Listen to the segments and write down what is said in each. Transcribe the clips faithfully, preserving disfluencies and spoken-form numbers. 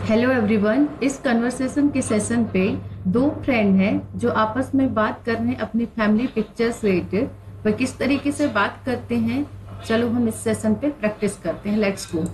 Hello everyone. इस conversation के session पे दो फ्रेंड हैं जो आपस में बात कर रहे हैं अपनी फैमिली पिक्चर्स रिलेटेड। वह किस तरीके से बात करते हैं, चलो हम इस सेशन पे प्रैक्टिस करते हैं। Let's go.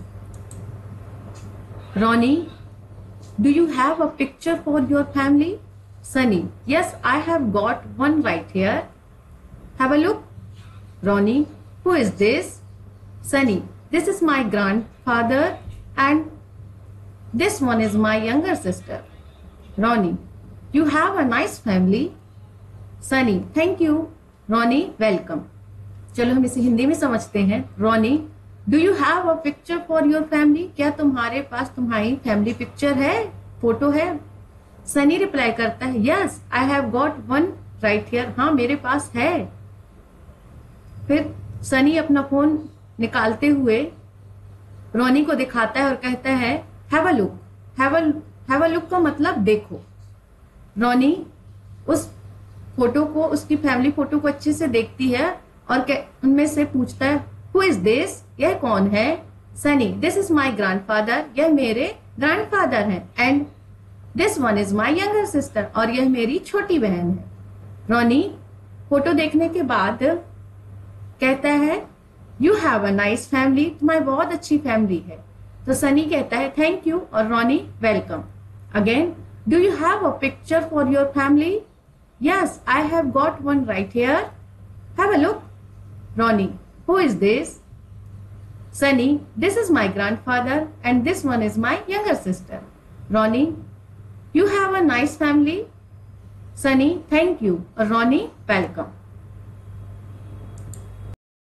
Ronnie, do you have a picture for your family? Sunny, yes I have got one right here, have a look. Ronnie, who is this? Sunny, this is my grandfather and this one is my younger sister. Ronnie, you have a nice family. Sunny, thank you. Ronnie, welcome. चलो हम इसे हिंदी में समझते हैं। Ronnie, do you have a picture for your family? क्या तुम्हारे पास तुम्हारी family picture है, फोटो है? सनी रिप्लाई करता है, yes, I have got one right here. हाँ, मेरे पास है। फिर सनी अपना फोन निकालते हुए रॉनी को दिखाता है और कहता है, have a look. Have a have a look का मतलब देखो। रॉनी उस फोटो को, उसकी फैमिली फोटो को अच्छे से देखती है और उनमें से पूछता है, हु इज दिस? यह कौन है? Sunny, this is my grandfather. यह मेरे ग्रैंडफादर हैं। And this one is my younger sister. और यह मेरी छोटी बहन है। रॉनी फोटो देखने के बाद कहता है, you have a nice family. तुम्हारी बहुत अच्छी फैमिली है। तो सनी कहता है, थैंक यू, और Ronnie, welcome. Again, do you have a picture for your family? Yes I have got one right here, have a look. Ronnie, who is this? Sunny, this is my grandfather and this one is my younger sister. Ronnie, you have a nice family. Sunny, thank you, और Ronnie, welcome.